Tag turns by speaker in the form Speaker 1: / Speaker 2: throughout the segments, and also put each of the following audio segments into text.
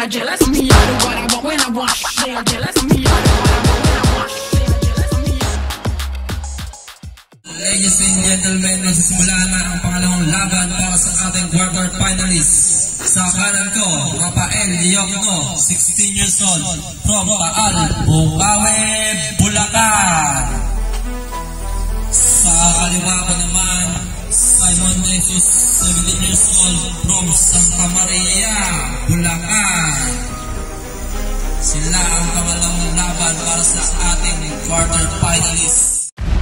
Speaker 1: are jealous. Me, I do what I want when I want. They are jealous. Me, I do what I want when I want. They are jealous. Me,
Speaker 2: Ladies and gentlemen, nagsisimula na ang pangalawang laban para sa ating quarter finalists. Sa kanan ko, Rafael Diokno, 16 years old, from Taal, Bukawi, Bulacan. Sa kaliwa ko naman, Simon Jesus, 17 years old, from Santa Maria, Bulacan. Sila ang pangalawang laban para sa ating quarter finalists.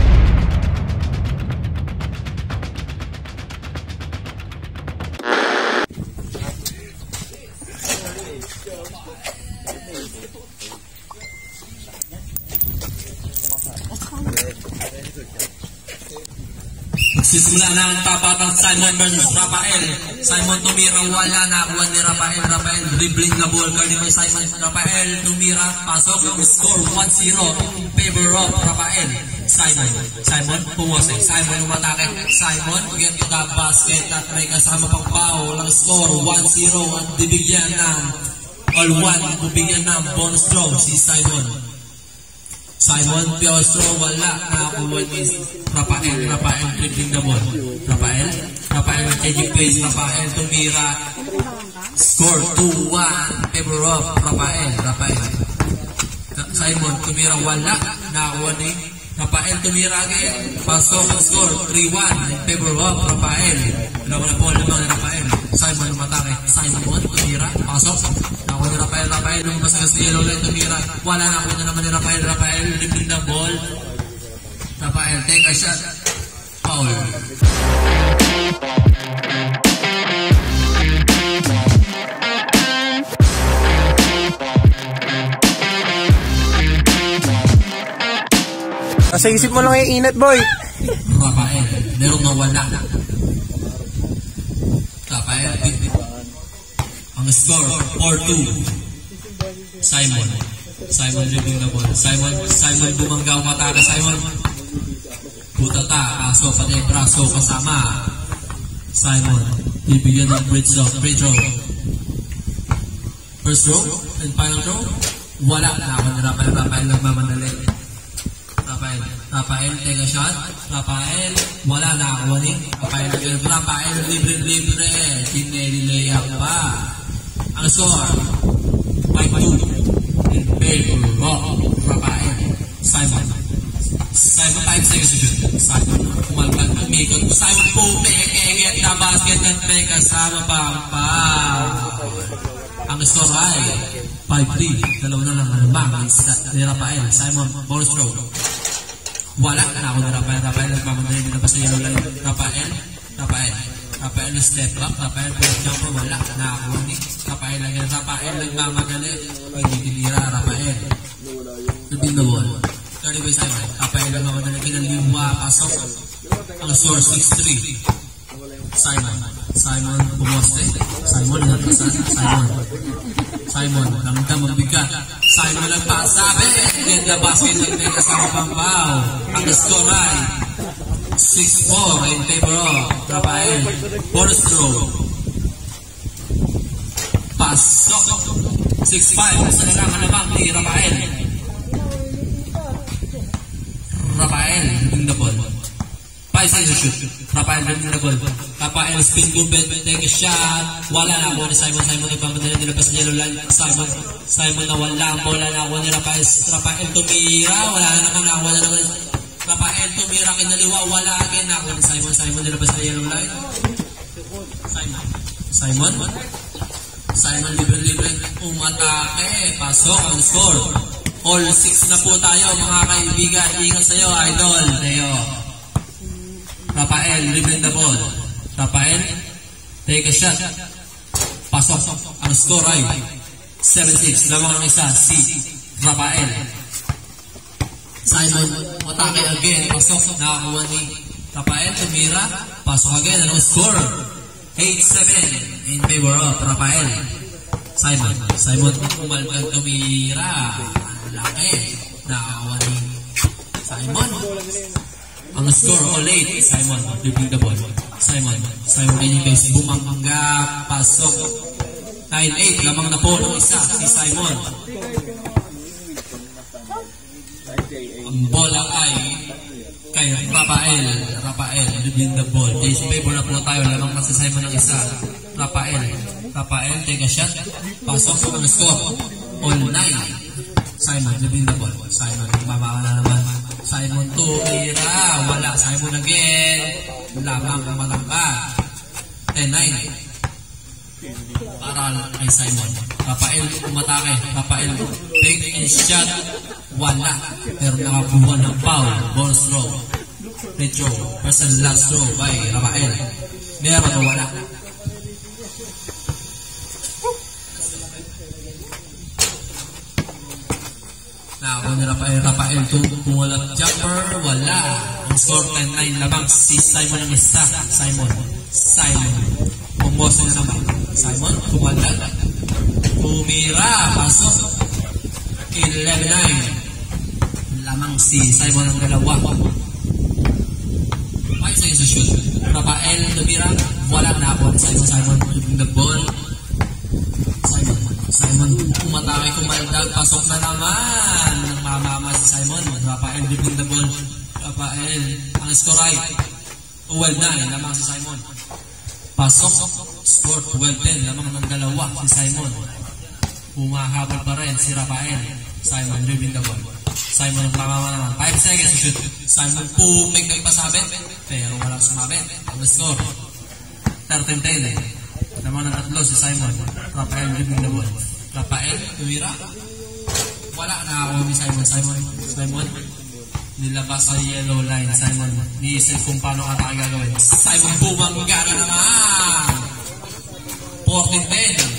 Speaker 2: Magsisimula na ang tapatang Simon versus Rafael. Simon tumira, wala na kuha ni Rafael. Rafael dribbling na ball card ni Simon. Rafael tumira, pasok, score 1-0 in favor of Rafael. Simon pumose. Simon umatake. Simon get to the basket at may kasama pang foul. Ang score 1-0 at bibigyan ng all one. Bibigyan ng bonus throw si Simon. Simon Piostro, wala nakakuha ni Rafael. Rafael dribbling the ball. Rafael changing pace. Rafael tumira. Score 2-1 favor of Rafael. Simon tumira, wala nakakuha ni Rafael. Tumira again. Pasok, score 3-1 favor of Rafael. Wala na ball naman ni Rafael. Simon umatake. Simon tumira. Pasok. Nakuha ni Rafael lumabas na sa yellow line, tumira. Wala na ako na naman ni Rafael dribbling the ball. Rafael take a shot. Foul.
Speaker 3: Nasa isip mo lang yung init, boy.
Speaker 2: Rafael, merong nawala. Rafael, ang score 4-2. Simon dribbling the ball. Simon bumanggaw mataka. Simon butata, pasok pati braso kasama. Simon bibigyan ng free throw. First throw and final throw. Wala na ako ni Rafael nagmamadali. Rafael take a shot. Rafael wala na ako ni Rafael libre tinelay pa. Ang score 5-2 in favor of Rafael. Simon 5 seconds to shoot. Simon umalkan umikot. Simon get the basket at may kasama pa ang score ay 5-3. Dalawa na lang ang ni Rafael. Simon bonus throw. Wala na ako ni Rafael nagmamadali din na pa sa yellow line. Rafael step up. Rafael first jumper. Wala na ako ni Rafael nagmamadali. Pwede tinira Rafael. Dribbling the ball. 30 by Simon. Rafael nagmamadali. Kinaliwa. Pasok. Ang score 6-3. Simon bumoste. Simon nagpasan. Simon damdam bigat. Simon nagpasabi. Get the basket at may kasama pang foul. Ang score ay 6-4 in favor of Rafael. Bonus throw. Pasok. 6-5. Sa nalangan ni Rafael. In the ball. 5 seconds to shoot. Rafael in the ball. Rafael spin movement. Take a shot. Wala na ako ni Simon. Ipamadala nila pa sa yellow line. Simon na wala na ako ni Rafael. Rafael tumira. Wala na naman. Rafael tumira kinaliwa. Wala again na ako ni Simon nila pa sa yellow line. Simon libre. Umatake. Pasok ang score. All 6 na po tayo mga kaibigan. Ingat sa'yo idol. Leo. Rafael dribbling the ball. Rafael take a shot. Pasok. Ang score ay 7-6. Lamang ang isa si Rafael. Simon atake again. Pasok. Nakakuha ni Rafael. Tumira. Pasok again. Ang score 8-7 in favor of Rafael. Simon umalkan tumira. Laki. Nakakuha ni Simon. Ang score all 8. Simon dribbling the ball. Simon kanyang base. Bumangga. Pasok. 9-8, lamang na po ng isa si Simon. Ang bola ay kay Rafael. Rafael, win the ball. Face favor na po tayo, lamang na si Simon ng isa. Rafael, take a shot. Pasok ang score. All 9. Simon, win the ball. Simon, babaka na naman. Simon tumira. Wala. Simon again. Lamang ang malangka. 10-9. Para kay Simon. Rafael umatake. Rafael take and shot. Wala. Pero nakabuha ng foul. Ball throw. Free throw. First and last throw by Rafael. Meron o wala. Nakakuha ni Rafael. Rafael tumulat jumper. Wala. Ang score 10-9 lamang si Simon ang isa. Simon. Pumosa na naman. Simon, pumalag. Tumira. Pasok. 11-9. Lamang si Simon ang dalawa. 5 seconds to shoot. Rafael, tumira. Wala na ako. Simon, keeping the ball. Simon, umatake, kumaldag. Pasok na naman. Mamama si Simon. Rafael, keeping the ball. Rafael, ang score ay 12-9. Lamang si Simon. Pasok, score 12-10, lamang ng dalawa si Simon. Humahabol pa rin si Rafael. Simon, dribbling the ball. Simon ang pamama naman. 5 seconds to shoot. Simon pumigay pasabit, pero walang sumabit. Ang score, 13-10. Lamang ng tatlo si Simon. Rafael, dribbling the ball. Rafael, tumira. Wala na ako ni Simon. Nilabas sa yellow line. Simon, niisip kung paano ata gagawin. Simon, bumangga na naman. 14-10.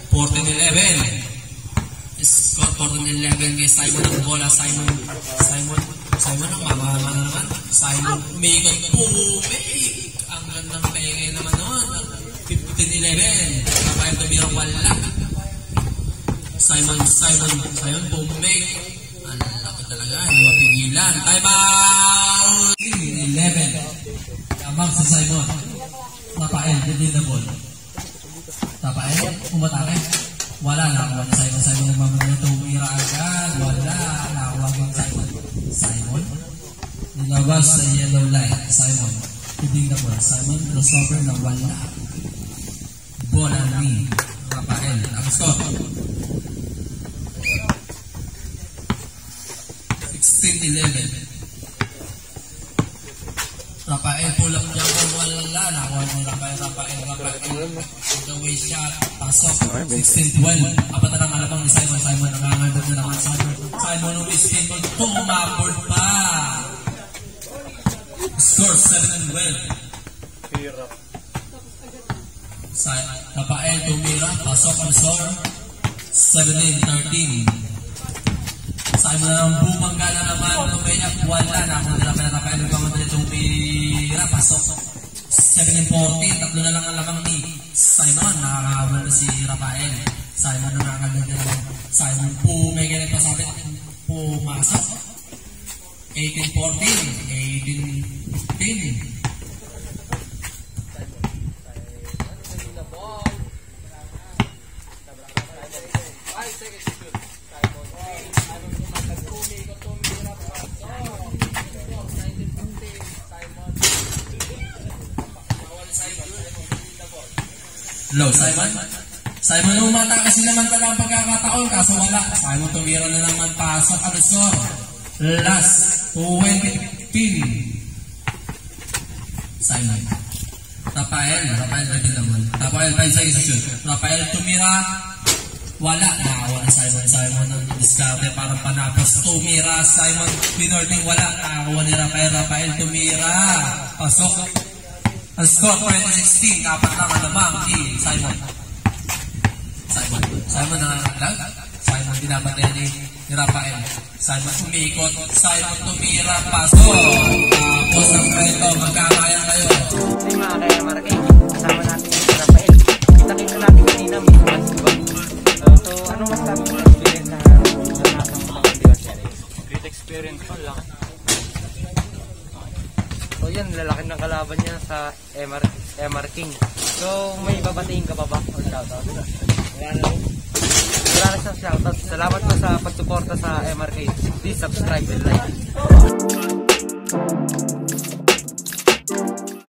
Speaker 2: 14-11. Score 14-11 kay Simon ang bola. Simon ang mamama na naman. Simon, umikot. Ang gandang peke naman noon. 15-11. Rafael tumirang wala. Simon, bumig. Ang laki talaga. Hindi mapigilan. Time out! 11. Lamang si Simon. Rafael, win the ball. Rafael, umatake. Wala na ako ni Simon. Simon nagmamagana. Tumira agad. Wala na ako Simon. Nilabas sa yellow line. Simon, win the ball. Simon, crossover na wala. Bola ni Rafael. Ang score. 16-11. Rafael pull up niya kung wala. Nakuha mo Rafael. The way shot. Pasok. 16-12. Apat na lang alabang ni Simon. Nangangandog na naman Simon umiskin mo. Tumapord pa. Score 7-12. Rafael tumira. Pasok ang score 17-13. Simon na ang bumangga na naman. Tumayak, wala na. Kung Rafael nagmamadali tumira. Pasok 17-14. Tatlo na lang ang lamang ni Simon. Nakakawal na si Rafael. Simon nakakaganda na lang. Simon pumigay na pasabit. Pumasok 18-14. 18-15. Low, Simon umata kasi naman pala ang pagkakataon kaso wala. Simon tumira na naman. Pasok ang score. Last 20-15. Simon. Rafael lagi naman. Rafael 5 seconds to shoot. Rafael tumira. Wala. Nakakuha na Simon ang diskarte parang panapos. Tumira Simon. Minorting wala. Nakakuha ni Rafael tumira. Pasok. Ang score 20-16, dapat lang alamang ni Simon nangangalag. Simon binabatay ni Rafael. Simon umikot. Simon tumira. Pasok. Tapos ang kreto. Magkakaya kayo.
Speaker 3: Hindi mga kaya Marque. Kasama natin si Rafael. Nakita natin kanina may basketball. So, ano mas sabi mo experience na nakasang mga kandigasya? Great experience pa lang. So yan, lalaki ng kalaban laban niya sa MR King. So, may babatiin ka pa ba? Or shoutout? Wala na siyang shoutout. Salamat po sa pagsuporta sa MRK. Please subscribe and like.